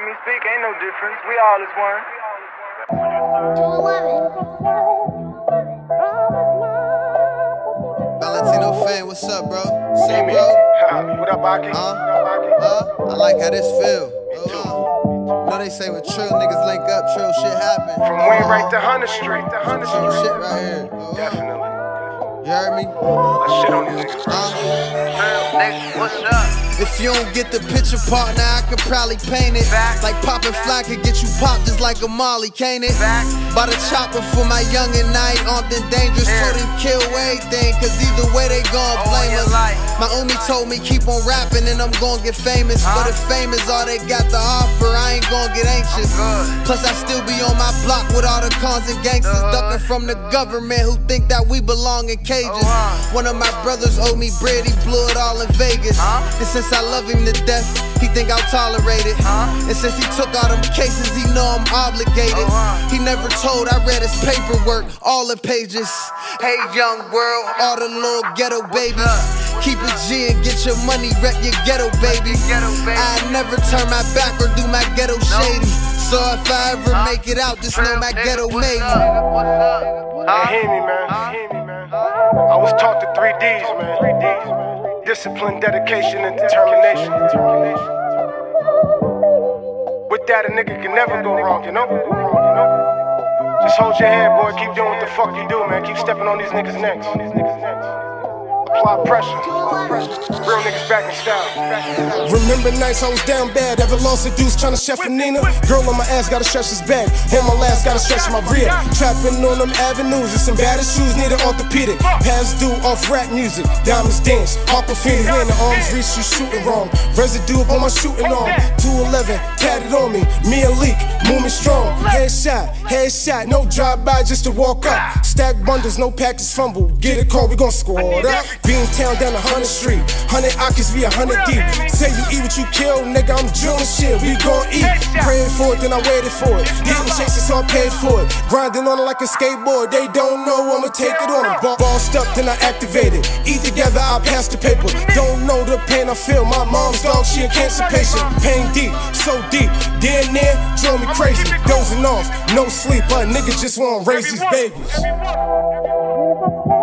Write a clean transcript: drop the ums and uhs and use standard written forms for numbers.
me speak, ain't no difference. We all is one. 211. Valentino fan, what's up, bro? What's up, bro? What up, Aki? I like how this feel. Know they say when trill niggas link up, trill shit happen. From Wainwright to Hunter Street. Trill shit right here. Definitely. You heard me? Let's shit on these niggas. Nigga, what's up? If you don't get the picture, partner, I could probably paint it. Fact. Like poppin' fly could get you popped just like a Molly, can't it? Fact. Bought a chopper for my young and I ain't often dangerous. Yeah. So them kill everything, cause either way they gon' blame your us. life. My Umi told me keep on rapping and I'm gon' get famous. But if fame is all they got to offer, I ain't gon' get anxious. Plus I still be on my block with all the cons and gangsters ducking from the government who think that we belong in cages. One of my brothers owed me bread, he blew it all in Vegas. And since I love him to death, he think I'll tolerate it. And since he took all them cases, he know I'm obligated. He never told, I read his paperwork, all the pages. Hey young world, all the little ghetto babies. Keep it G and get your money, rep your ghetto baby. I never turn my back or do my ghetto shady. So if I ever make it out, just know my ghetto made me. Hey, hear me, man. I was taught the 3 Ds, man. Discipline, dedication, and determination. With that, a nigga can never go wrong, you know? Just hold your head, boy. Keep doing what the fuck you do, man. Keep stepping on these niggas' necks. Apply pressure. Real niggas back in style. Remember nights I was down bad, ever lost a deuce tryna chef for Nina. Girl on my ass gotta stretch his back, on my last gotta stretch my rear. Trapping on them avenues, and some baddest shoes need an orthopedic. Past due off rap music, diamonds dance, Aquafina when the arms reach you shooting wrong. Residue up on my shooting arm, 211 tatted on me, me and Leak, moving strong. Headshot, no drive-by just to walk up. Stack bundles, no package fumble. Get a call, we gon' squad up. Being town down 100th Street, 100 Akis be 100 deep. Say you eat what you kill, nigga, I'm drilling shit. We gon' eat. Praying for it, then I waited for it. Didn't chase it, so I paid for it. Grinding on it like a skateboard. They don't know I'ma take it on them. Bossed up, then I activated. Eat together, I pass the paper. Don't know the pain I feel. My mom's dog, she a cancer patient. Pain deep, so deep. Damn near drove me crazy. Dozing off, no sleep. A nigga just wanna raise his babies.